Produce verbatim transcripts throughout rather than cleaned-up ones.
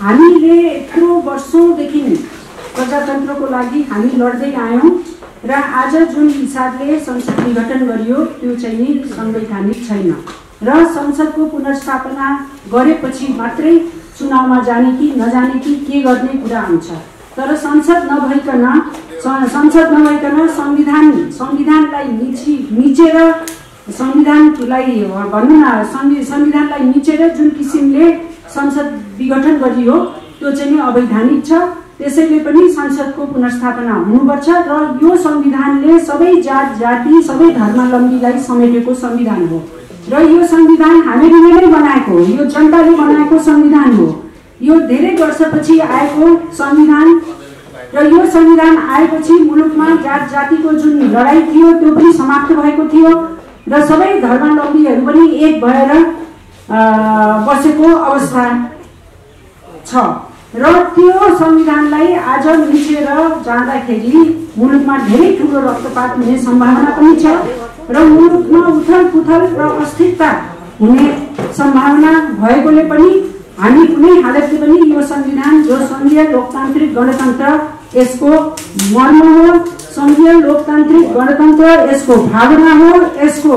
हामीले यत्रो वर्षौंदेखि प्रजातन्त्रको लागि हामी लड्दै आयौं र आज जुन हिसाबले संसद विघटन गरियो त्यो चाहिँ नि संवैधानिक छैन र संसदको पुनर्स्थापना गरेपछि मात्रै चुनावमा जाने कि नजाने कि के गर्ने कुरा हुन्छ। तर संसद नभइकन संसद नभइकन संविधान संविधानलाई मिची मिचेर संविधानलाई भन्नु न संविधानलाई मिचेर जुन किसिमले संसद विघटन गरियो त्यो चाहिँ अवैधानिक छ। त्यसैले पनि संसदको पुनर्स्थापना हुनुपर्छ र यो संविधानले सबै जात जाति सबै धर्मावलम्बीलाई समेटेको संविधान हो र यो संविधान हामीले नै बनाएको हो, यो जनताले बनाएको संविधान हो। यो धेरै वर्षपछि आएको संविधान र यो संविधान आएपछि मुलुकमा जात जातिको जुन लडाई थियो त्यो पनि समाप्त भएको थियो र सबै धर्मावलम्बीहरू पनि एक भएर बसेको अवस्था छ र त्यो संविधानलाई आज मिचेर जाँदाखेरि मुलुकमा धेरै ठुलो रक्तपात हुने सम्भावना पनि छ र मुलुकमा उथल पुथल र अस्थिरता हुने सम्भावना भएकोले पनि हामी कुनै हालतले पनि यो संविधान जो संघीय लोकतान्त्रिक गणतन्त्र यसको मर्म हो, संघीय लोकतान्त्रिक गणतन्त्र यसको भावना हो, यसको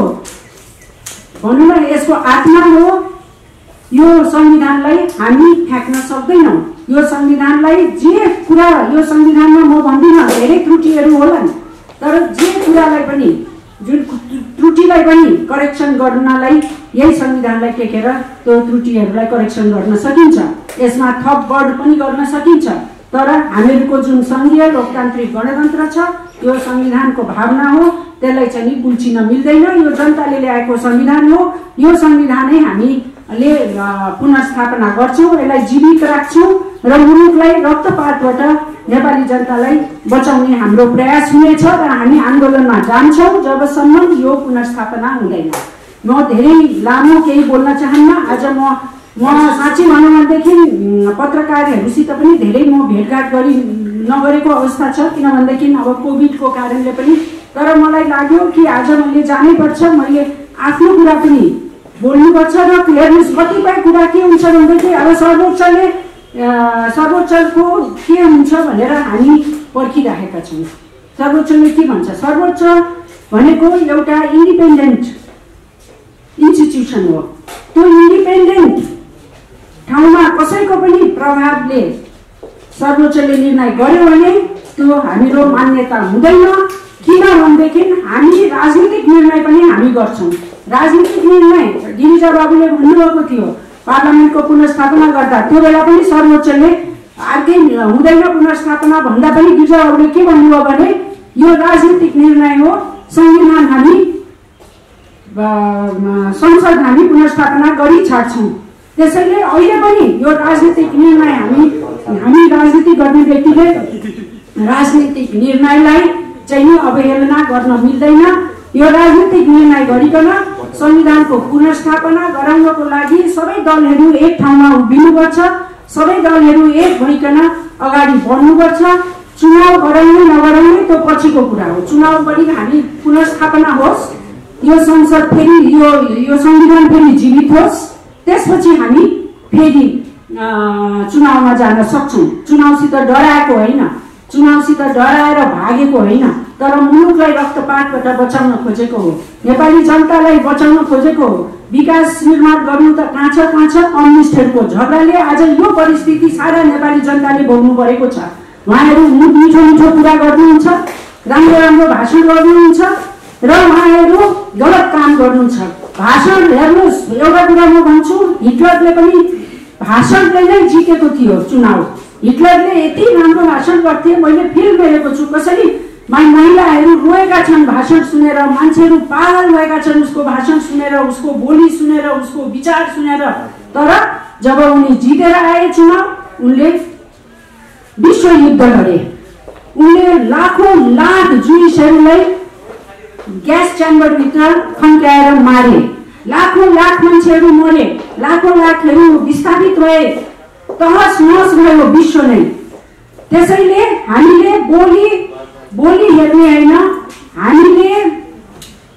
भनौँ न यसको आत्मा हो, यो संविधानलाई हामी फ्याँक्न सक्दैनौँ। यो संविधानलाई जे कुरा यो संविधानमा म भन्दिनँ धेरै त्रुटिहरू होलान् तर जे कुरालाई पनि जुन त्रुटिलाई पनि करेक्सन गर्नलाई यही संविधानलाई टेकेर त्यो त्रुटिहरूलाई करेक्सन गर्न सकिन्छ। यसमा थप बढ पनि गर्न सकिन्छ तर हामीहरूको जुन संघीय लोकतान्त्रिक गणतन्त्र छ यो संविधानको भावना हो, त्यसलाई चाहिँ नि कुल्चिन मिल्दैन। यो जनताले ल्याएको संविधान हो, यो संविधानै हामीले पुनर्स्थापना गर्छौँ, यसलाई जीवित राख्छौँ र मुलुकलाई रक्तपातबाट नेपाली जनतालाई बचाउने हाम्रो प्रयास हुनेछ र हामी आन्दोलनमा जान्छौँ जबसम्म यो पुनर्स्थापना हुँदैन। म धेरै लामो केही बोल्न चाहन्न। आज म म साँच्चै भनौँ भनेदेखि पत्रकारहरूसित पनि धेरै म भेटघाट गरी नगरेको अवस्था छ किनभनेदेखि अब कोभिडको कारणले पनि। तर मलाई लाग्यो कि आज मैले जानै पर्छ, मैले आफ्नो कुरा पनि बोल्नुपर्छ र हेर्नुहोस् कतिपय कुरा के हुन्छ भनेदेखि अब सर्वोच्चले सर्वोच्चको के हुन्छ भनेर हामी पर्खिराखेका छौँ। सर्वोच्चले के भन्छ? सर्वोच्च भनेको एउटा इन्डिपेन्डेन्ट इन्स्टिट्युसन हो। त्यो इन्डिपेन्डेन्ट ठाउँमा कसैको पनि प्रभावले सर्वोच्चले निर्णय गर्यो भने त्यो हाम्रो मान्यता हुँदैन। किनभनेदेखि हामी राजनीतिक निर्णय पनि हामी गर्छौँ। राजनीतिक निर्णय गिरिजा बाबुले भन्नुभएको थियो पार्लियामेन्टको पुनर्स्थापना गर्दा, त्यो बेला पनि सर्वोच्चले अर्कै हुँदैन पुनर्स्थापना भन्दा पनि गिरिजा बाबुले के भन्नुभयो भने यो राजनीतिक निर्णय हो, संविधान हामी संसद हामी पुनर्स्थापना गरी छाड्छौँ। त्यसैले अहिले पनि यो राजनीतिक निर्णय हामी हामी राजनीति गर्ने व्यक्तिले राजनीतिक निर्णयलाई चाहिँ अवहेलना गर्न मिल्दैन। यो राजनीतिक निर्णय गरिकन संविधानको पुनर्स्थापना गराउनको लागि सबै दलहरू एक ठाउँमा उभिनुपर्छ, सबै दलहरू एक भइकन अगाडि बढ्नुपर्छ। चुनाव गराउने नगराउने त्यो पछिको कुरा हो। चुनाव गरी हामी पुनर्स्थापना होस्, यो संसद फेरि यो यो संविधान फेरि जीवित होस्, त्यसपछि हामी फेरि चुनावमा जान सक्छौँ। चुनावसित डराएको होइन, चुनावसित डराएर भागेको होइन, तर मुलुकलाई रक्तपातबाट बचाउन खोजेको हो, नेपाली जनतालाई बचाउन खोजेको हो। विकास निर्माण गर्नु त कहाँ छ कहाँ छ? कम्युनिस्टहरूको झगडाले आज यो परिस्थिति सारा नेपाली जनताले भोग्नु परेको छ। उहाँहरू मिठो मिठो कुरा गर्नुहुन्छ, राम्रो राम्रो भाषण गर्नुहुन्छ र उहाँहरू गलत काम गर्नुहुन्छ। भाषण हेर्नुहोस्, एउटा कुरा म भन्छु, हिटलरले पनि भाषणले नै जितेको थियो चुनाव। हिटलरले यति राम्रो भाषण गर्थे, मैले फिल्म हेरेको छु कसरी महिलाहरू रोएका छन् भाषण सुनेर, मान्छेहरू पागल भएका छन् उसको भाषण सुनेर, उसको बोली सुनेर, उसको विचार सुनेर। तर जब उनी जितेर आए चुनाव, उनले विश्व युद्ध लडे, उनले लाखौं लाख जुइसहरूलाई ग्यास च्याम्बरभित्र खन्काएर मारे, लाखौं लाख मान्छेहरू मरे, लाखौं लाखहरू विस्थापित भए, तहस नहस भयो विश्व नै। त्यसैले हामीले बोली बोली हेर्ने होइन, हामीले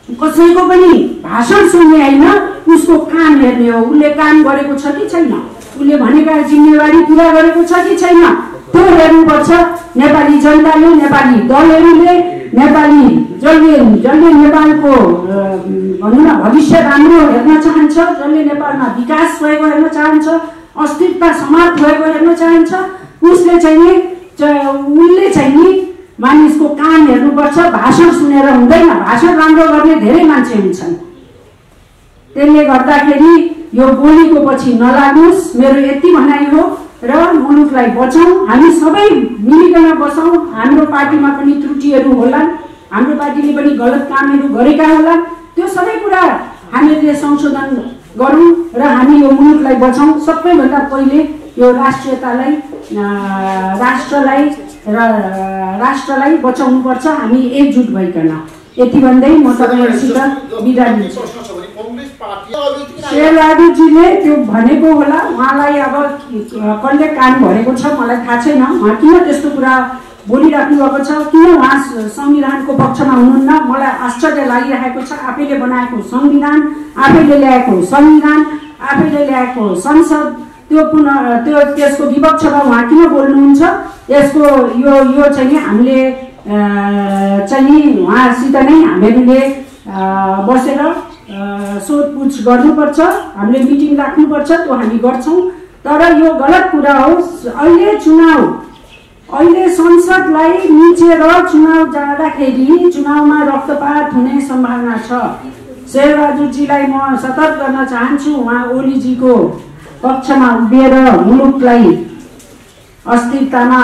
कसैको पनि भाषण सुन्ने होइन, उसको काम हेर्ने हो। उसले काम गरेको छ कि छैन, उसले भनेका जिम्मेवारी पुरा गरेको छ कि छैन त्यो हेर्नुपर्छ। नेपाली जनताले, नेपाली दलहरूले, नेपाली जसले जसले नेपालको भनौँ न भविष्य राम्रो हेर्न चाहन्छ, जसले नेपालमा विकास भएको हेर्न चाहन्छ, अस्थिरता समाप्त भएको हेर्न चाहन्छ, उसले चाहिँ नि उसले चाहिँ नि मानिसको काम हेर्नुपर्छ। भाषण सुनेर हुँदैन, भाषण राम्रो गर्ने धेरै मान्छे हुन्छन्। त्यसले गर्दाखेरि यो गोलीको पछि नलाग्नुस्, मेरो यति भनाइ हो। र मुलुकलाई बचाउँ, हामी सबै मिलिकन बसौँ। हाम्रो पार्टीमा पनि त्रुटिहरू होलान्, हाम्रो पार्टीले पनि गलत कामहरू गरेका होलान्, त्यो सबै कुरा हामीले संशोधन गरौँ र हामी यो मुलुकलाई बचाउँ। सबैभन्दा पहिले यो राष्ट्रियतालाई, राष्ट्रलाई र राष्ट्रलाई बचाउनुपर्छ हामी एकजुट भइकन। यति भन्दै म तपाईँहरूसित बिदा लिन्छु। शेरबहादुरजीले त्यो भनेको होला, उहाँलाई अब कसले कान भरेको छ मलाई थाहा छैन, उहाँ किन त्यस्तो कुरा बोलिराख्नु भएको छ, किन उहाँ संविधानको पक्षमा हुनुहुन्न, मलाई आश्चर्य लागिरहेको छ। आफैले बनाएको संविधान, आफैले ल्याएको संविधान, आफैले ल्याएको संसद, त्यो पुनः त्यो त्यसको विपक्षमा उहाँ किन बोल्नुहुन्छ? यसको यो यो चाहिँ हामीले चाहिँ उहाँसित नै हामीले बसेर सोधपुछ गर्नुपर्छ, हामीले मिटिङ राख्नुपर्छ, त्यो हामी गर्छौँ। तर यो गलत कुरा हो। अहिले चुनाव, अहिले संसदलाई मिचेर चुनाव जाँदाखेरि चुनावमा रक्तपात हुने सम्भावना छ। शेरबहादुरजीलाई म सतर्क गर्न चाहन्छु, उहाँ ओलीजीको पक्षमा उभिएर मुलुकलाई अस्थिरतामा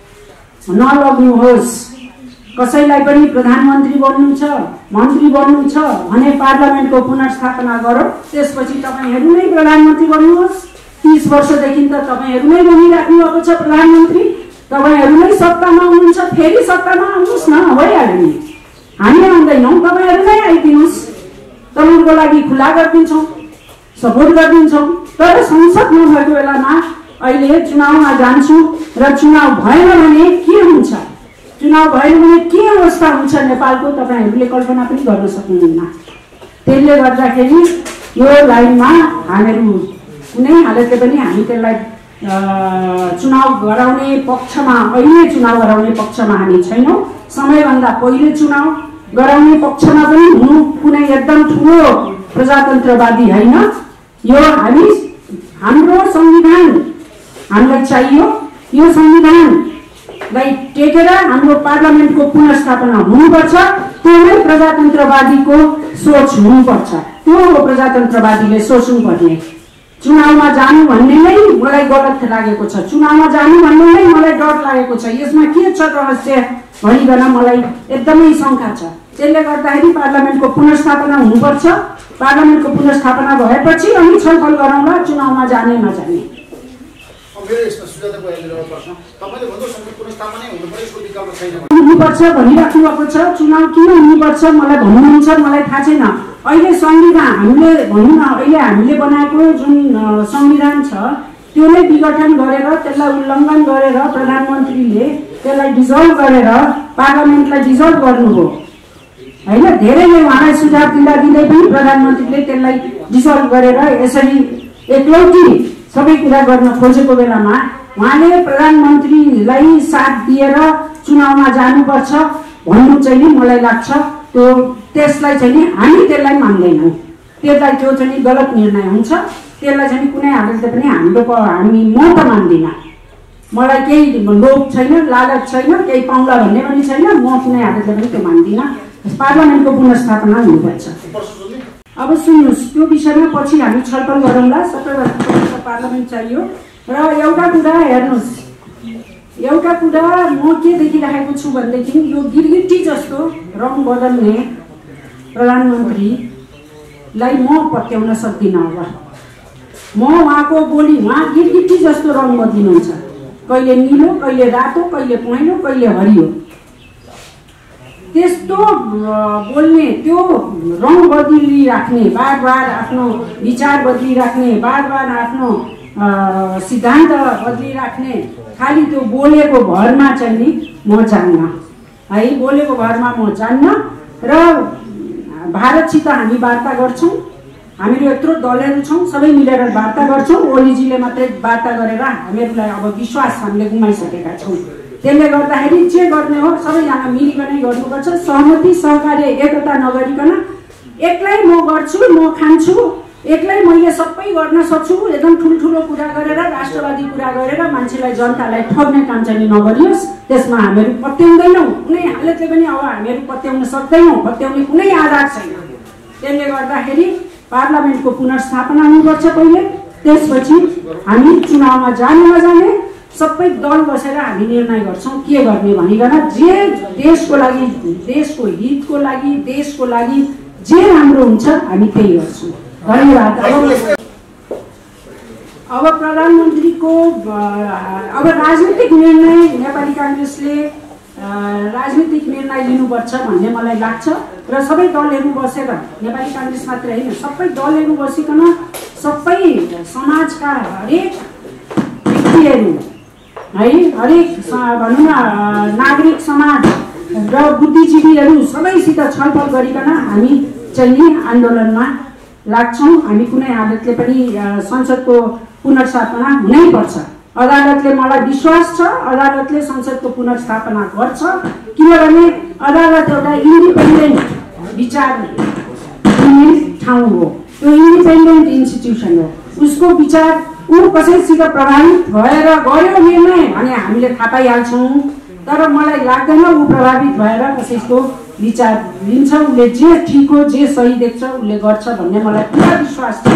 नलग्नुहोस्। कसैलाई पनि प्रधानमन्त्री बन्नु छ, मन्त्री बन्नु छ भने पार्लियामेन्टको पुनर्स्थापना गरौँ, त्यसपछि तपाईँहरू नै प्रधानमन्त्री बन्नुहोस्। तीस वर्षदेखि त तपाईँहरू नै बनिराख्नु भएको छ प्रधानमन्त्री, तपाईँहरू नै सत्तामा हुनुहुन्छ, फेरि सत्तामा आउनुहोस् न, भइहाल्यो नि। हामी आउँदैनौँ, तपाईँहरू नै आइदिनुहोस्, तपाईँहरूको लागि खुला गरिदिन्छौँ, सपोर्ट गरिदिन्छौँ। तर संसद नभएको बेलामा अहिले चुनावमा जान्छु र चुनाव भएन भने के हुन्छ, चुनाव भएन भने के अवस्था हुन्छ नेपालको, तपाईँहरूले कल्पना पनि गर्न सक्नुहुन्न। त्यसले गर्दाखेरि यो लाइनमा हामीहरू कुनै हालतले पनि हामी त्यसलाई चुनाव गराउने पक्षमा, अहिले चुनाव गराउने पक्षमा हामी छैनौँ। समयभन्दा पहिले चुनाव गराउने पक्षमा पनि हुनु कुनै एकदम ठुलो प्रजातन्त्रवादी होइन। यो हामी हाम्रो संविधान हामीलाई चाहियो, यो संविधानलाई टेकेर हाम्रो पार्लियामेन्टको पुनर्स्थापना हुनुपर्छ। त्यो नै प्रजातन्त्रवादीको सोच हुनुपर्छ, त्यो हो प्रजातन्त्रवादीले सोच्नुपर्ने। चुनावमा जानु भन्ने नै मलाई गलत लागेको छ, चुनावमा जानु भन्ने नै मलाई डर लागेको छ। यसमा के छ रहस्य भनिकन मलाई एकदमै शङ्का छ। त्यसले गर्दाखेरि पार्लियामेन्टको पुनर्स्थापना हुनुपर्छ। पार्लियामेन्टको पुनर्स्थापना भएपछि अनि छलफल गरौँला चुनावमा जाने नजाने। हुनुपर्छ भनिराख्नु भएको छ, चुनाव किन हुनुपर्छ मलाई भन्नुहुन्छ, मलाई थाहा छैन। अहिले संविधान हामीले भनौँ न, अहिले हामीले बनाएको जुन संविधान छ त्यो नै विघटन गरेर, त्यसलाई उल्लङ्घन गरेर प्रधानमन्त्रीले त्यसलाई डिजल्भ गरेर पार्लियामेन्टलाई डिजल्भ गर्नुभयो होइन। धेरैले उहाँलाई सुझाव दिँदा दिँदै पनि प्रधानमन्त्रीले त्यसलाई डिजल्भ गरेर यसरी एकलौटी सबै कुरा गर्न खोजेको बेलामा उहाँले प्रधानमन्त्रीलाई साथ दिएर चुनावमा जानुपर्छ भन्नु चाहिँ नि मलाई लाग्छ त्यो त्यसलाई चाहिँ नि हामी त्यसलाई मान्दैनौँ। त्यसलाई त्यो चाहिँ नि गलत निर्णय हुन्छ। त्यसलाई चाहिँ कुनै हालतले पनि हाम्रो हामी म त मान्दिनँ। मलाई केही लोभ छैन, लालच छैन, केही पाउला भन्ने पनि छैन। म कुनै हालतले पनि त्यो मान्दिनँ। पार्लियामेन्टको पुनर्स्थापना हुनुपर्छ। अब सुन्नुहोस्, त्यो विषयमा पछि हामी छलफल गरौँला। सबैभन्दा पार्लियामेन्ट चाहियो। र एउटा कुरा हेर्नुहोस्, एउटा कुरा म के देखिरहेको छु भनेदेखि यो गिरगिटी जस्तो रङ बदल्ने प्रधानमन्त्रीलाई म पत्याउन सक्दिनँ। अब म उहाँको बोली, उहाँ गिरगिटी जस्तो रङ बदलिनुहुन्छ, कहिले निलो, कहिले रातो, कहिले पहेँलो, कहिले हरियो। त्यस्तो बोल्ने, त्यो रङ बदलिराख्ने, बार बार आफ्नो विचार बदलिराख्ने, बार बार आफ्नो सिद्धान्त बदलिराख्ने, खालि त्यो बोलेको भरमा चाहिँ नि म जान्न है, बोलेको भरमा म जान्न। र भारतसित हामी वार्ता गर्छौँ, हामीहरू यत्रो दलहरू छौँ, सबै मिलेर वार्ता गर्छौँ। ओलीजीले मात्रै वार्ता गरेर हामीहरूलाई अब विश्वास हामीले गुमाइसकेका छौँ। त्यसले गर्दाखेरि जे गर्ने हो सबैजना मिलिकनै गर्नुपर्छ। सहमति सहकार्य एकता नगरिकन एक्लै म गर्छु, म खान्छु, एक्लै मैले सबै गर्न सक्छु एकदम ठुल्ठुलो कुरा गरेर राष्ट्रवादी कुरा गरेर मान्छेलाई जनतालाई ठग्ने काम चाहिँ नगरियोस्। त्यसमा हामीहरू पत्याउँदैनौँ, कुनै हालतले पनि अब हामीहरू पत्याउन सक्दैनौँ, पत्याउने कुनै आधार छैन। त्यसले गर्दाखेरि पार्लियामेन्टको पुनर्स्थापना हुनुपर्छ पहिले, त्यसपछि हामी चुनावमा जाने नजाने सबै दल बसेर हामी निर्णय गर्छौँ के गर्ने भनिकन। जे देशको लागि, देशको हितको लागि, देशको लागि जे राम्रो हुन्छ हामी त्यही गर्छौँ। धन्यवाद। अब प्रधानमन्त्रीको अब राजनीतिक निर्णय नेपाली काङ्ग्रेसले राजनीतिक निर्णय लिनुपर्छ भन्ने मलाई लाग्छ र सबै दलहरू बसेर, नेपाली काङ्ग्रेस मात्रै होइन सबै दलहरू बसिकन सबै समाजका हरेक व्यक्तिहरू है, हरेक भनौँ न नागरिक समाज र बुद्धिजीवीहरू सबैसित छलफल गरिकन हामी चाहिँ नि आन्दोलनमा लाग्छौँ। हामी कुनै हालतले पनि संसदको पुनर्स्थापना हुनैपर्छ। अदालतले, मलाई विश्वास छ अदालतले संसदको पुनर्स्थापना गर्छ, किनभने अदालत एउटा इन्डिपेन्डेन्ट विचार दिने ठाउँ हो, त्यो इन्डिपेन्डेन्ट इन्स्टिट्युसन हो। उसको विचार ऊ कसैसित प्रभावित भएर गर्यो निर्णय भने हामीले थाहा पाइहाल्छौँ, तर मलाई लाग्दैन ऊ प्रभावित भएर कसैको विचार लिन्छ। उसले जे ठिक हो, जे सही देख्छ उसले गर्छ भन्ने मलाई पुरा विश्वास छ।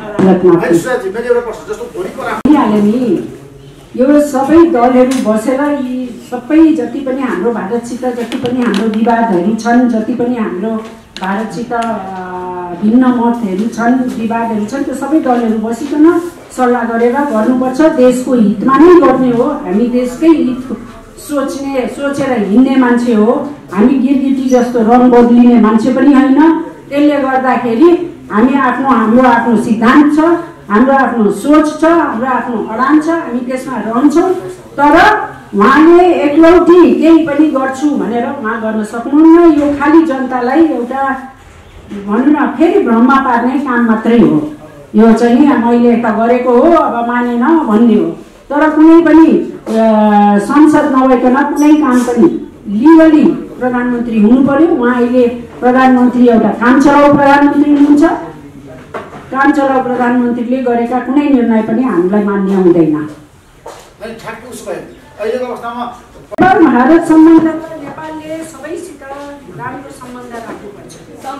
यो सबै दलहरू बसेर यी सबै जति पनि हाम्रो भारतसित जति पनि हाम्रो विवादहरू छन्, जति पनि हाम्रो भारतसित भिन्न मतहरू छन्, विवादहरू छन्, त्यो सबै दलहरू बसिकन सल्लाह गरेर गर्नुपर्छ। देशको हितमा नै गर्ने हो। हामी देशकै हित सोच्ने सोचेर हिँड्ने मान्छे हो। हामी गिरगिटी जस्तो रङ बदलिने मान्छे पनि होइन। त्यसले गर्दाखेरि हामी आफ्नो हाम्रो आफ्नो सिद्धान्त छ, हाम्रो आफ्नो सोच छ, हाम्रो आफ्नो अडान छ, हामी त्यसमा रहन्छौँ। तर उहाँले एकलौटी केही पनि गर्छु भनेर उहाँ गर्न सक्नुहुन्न। यो खालि जनतालाई एउटा भनौँ न फेरि भ्रममा पार्ने काम मात्रै हो। यो चाहिँ मैले यता गरेको हो अब मानेन भन्ने हो। तर कुनै पनि संसद नभइकन कुनै काम पनि लिगली प्रधानमन्त्री हुनु पर्यो। उहाँ अहिले प्रधानमन्त्री एउटा काम चलाउ प्रधानमन्त्री हुनुहुन्छ। काम चलाउ प्रधानमन्त्रीले गरेका कुनै निर्णय पनि हामीलाई मान्य हुँदैन। भारत सम्बन्ध नेपालले सबैसित राम्रो सम्बन्ध राख्नुपर्छ।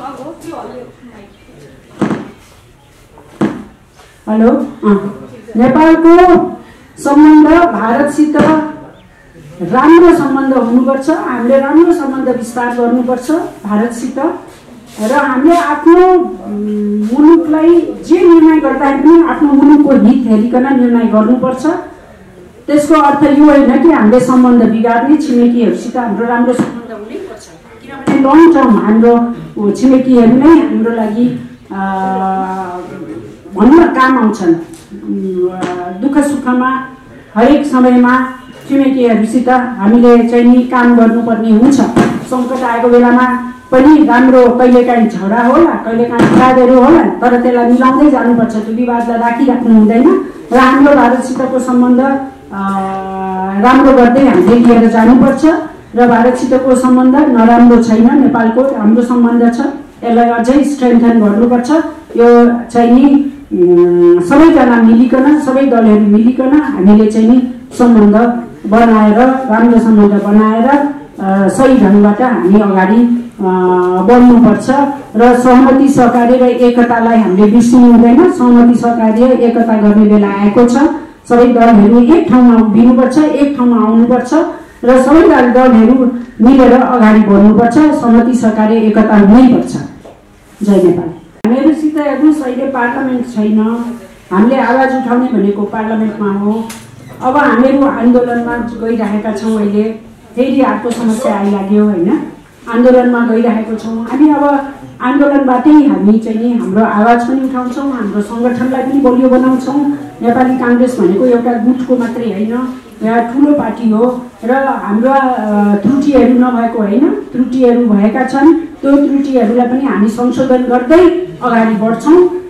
हेलो, नेपालको सम्बन्ध भारतसित राम्रो सम्बन्ध हुनुपर्छ। हामीले राम्रो सम्बन्ध विस्तार गर्नुपर्छ भारतसित र हामीले आफ्नो मुलुकलाई जे निर्णय गर्दाखेरि पनि आफ्नो मुलुकको हित हेरिकन निर्णय गर्नुपर्छ। त्यसको अर्थ यो होइन कि हामीले सम्बन्ध बिगार्ने, छिमेकीहरूसित हाम्रो राम्रो सम्बन्ध हुनैपर्छ, किनभने लङ टर्म हाम्रो छिमेकीहरू नै हाम्रो लागि भन्न काम आउँछन्। दुःख सुखमा हरेक समयमा छिमेकीहरूसित हामीले चाहिँ नि काम गर्नुपर्ने हुन्छ। सङ्कट आएको बेलामा पनि राम्रो कहिलेकाहीँ झगडा होला, कहिलेकाहीँ विवादहरू होला, तर त्यसलाई मिलाउँदै जानुपर्छ। त्यो विवादलाई राखिराख्नु हुँदैन र हाम्रो भारतसितको सम्बन्ध राम्रो गर्दै हामीले लिएर जानुपर्छ। र भारतसितको सम्बन्ध नराम्रो छैन, नेपालको राम्रो सम्बन्ध छ, यसलाई अझै स्ट्रेन्थन गर्नुपर्छ। यो चाहिँ नि सबैजना मिलिकन, सबै दलहरू मिलिकन हामीले चाहिँ नि सम्बन्ध बनाएर, राम्रो सम्बन्ध बनाएर सही ढङ्गबाट हामी अगाडि बढ्नुपर्छ। र सहमति सहकार्य र एकतालाई हामीले बिर्सिनु हुँदैन। सहमति सहकार्य एकता गर्ने बेला आएको छ। सबै दलहरू एक ठाउँमा उभिनुपर्छ, एक ठाउँमा आउनुपर्छ र सबै दलहरू मिलेर अगाडि बढ्नुपर्छ। सहमति सहकार्य एकता हुनैपर्छ। जय नेपाल। हामीहरूसित हेर्नुहोस्, अहिले पार्लियामेन्ट छैन। हामीले आवाज उठाउने भनेको पार्लियामेन्टमा हो। अब हामीहरू आन्दोलनमा गइरहेका छौँ। अहिले फेरि अर्को समस्या आइलाग्यो होइन, आन्दोलनमा गइरहेको छौँ हामी। अब आन्दोलनबाटै हामी चाहिँ नि हाम्रो आवाज पनि उठाउँछौँ, हाम्रो सङ्गठनलाई पनि बलियो बनाउँछौँ। नेपाली काङ्ग्रेस भनेको एउटा गुटको मात्रै होइन, एउटा ठुलो पार्टी हो र हाम्रो त्रुटिहरू नभएको होइन, त्रुटिहरू भएका छन्। त्यो त्रुटिहरूलाई पनि हामी संशोधन गर्दै अगाडि बढ्छौँ।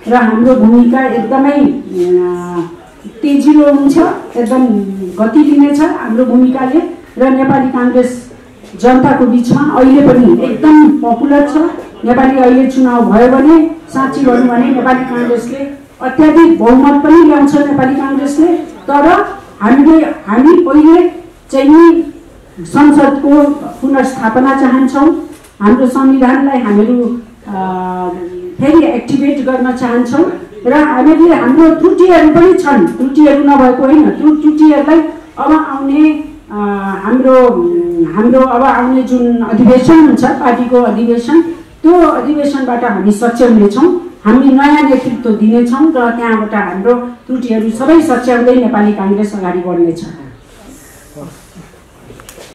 र हाम्रो भूमिका एकदमै तेजिलो हुन्छ, एकदम गति लिनेछ हाम्रो भूमिकाले। र नेपाली काङ्ग्रेस जनताको बिचमा अहिले पनि एकदम पपुलर छ। नेपाली अहिले चुनाव भयो भने साँच्ची भनौँ भने नेपाली काङ्ग्रेसले अत्याधिक बहुमत पनि ल्याउँछ नेपाली काङ्ग्रेसले। तर हामीले हामी पहिले चाहिँ नि संसदको पुनर्स्थापना चाहन्छौँ, हाम्रो संविधानलाई हामीहरू फेरि एक्टिभेट गर्न चाहन्छौँ र हामीले हाम्रो त्रुटिहरू पनि छन्, त्रुटिहरू नभएको होइन, त्यो त्रुटिहरूलाई अब आउने हाम्रो हाम्रो अब आउने जुन अधिवेशन हुन्छ पार्टीको अधिवेशन, त्यो अधिवेशनबाट हामी सच्याउनेछौँ, हामी नयाँ नेतृत्व दिनेछौँ र त्यहाँबाट हाम्रो त्रुटिहरू सबै सच्याउँदै नेपाली काङ्ग्रेस अगाडि बढ्नेछ।